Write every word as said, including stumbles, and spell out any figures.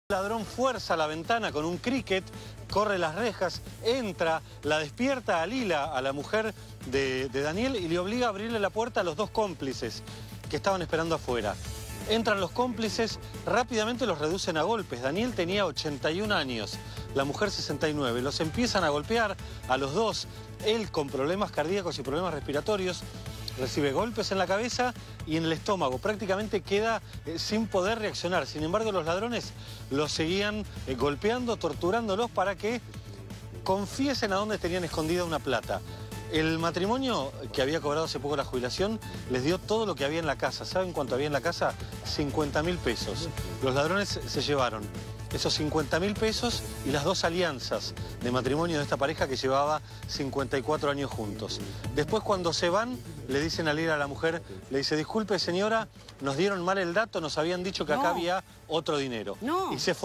El ladrón fuerza la ventana con un cricket, corre las rejas, entra, la despierta a Lila, a la mujer de, de Daniel, y le obliga a abrirle la puerta a los dos cómplices que estaban esperando afuera. Entran los cómplices, rápidamente los reducen a golpes. Daniel tenía ochenta y un años, la mujer sesenta y nueve. Los empiezan a golpear a los dos, él con problemas cardíacos y problemas respiratorios. Recibe golpes en la cabeza y en el estómago. Prácticamente queda eh, sin poder reaccionar. Sin embargo, los ladrones los seguían eh, golpeando, torturándolos para que confiesen a dónde tenían escondida una plata. El matrimonio, que había cobrado hace poco la jubilación, les dio todo lo que había en la casa. ¿Saben cuánto había en la casa? cincuenta mil pesos. Los ladrones se llevaron esos cincuenta mil pesos y las dos alianzas de matrimonio de esta pareja que llevaba cincuenta y cuatro años juntos. Después, cuando se van, le dicen a Lila, a la mujer, le dice: disculpe señora, nos dieron mal el dato, nos habían dicho que acá No. había otro dinero. No. Y se fue.